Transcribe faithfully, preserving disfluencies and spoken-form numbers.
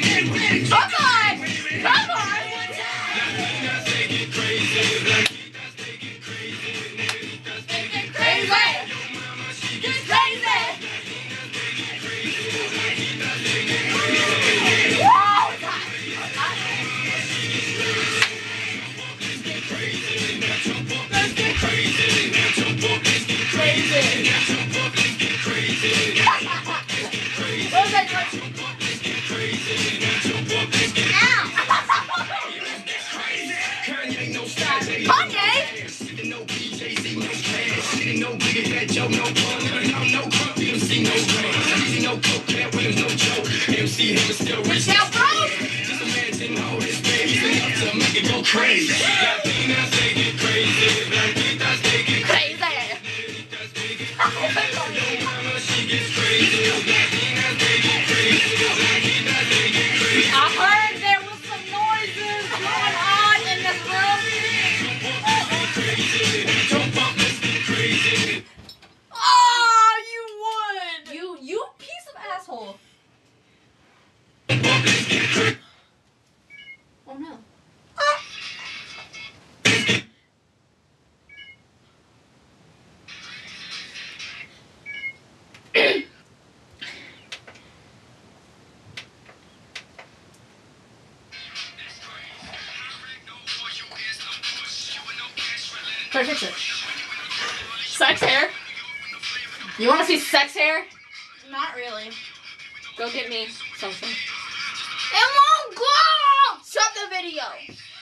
Come on! Come on! Now, bro! Just imagine all this baby enough to make it go crazy. Latinas take it crazy. Blanquitas take it crazy. She gets crazy. Latinas take it crazy. Blanquitas take it crazy. I heard there was some noises going on in this room. Oh, you would! You, you piece of asshole. Oh no. Ah. Try to fix it. Sex hair? You want to see sex hair? Not really. Go get me something. It won't go! Stop the video!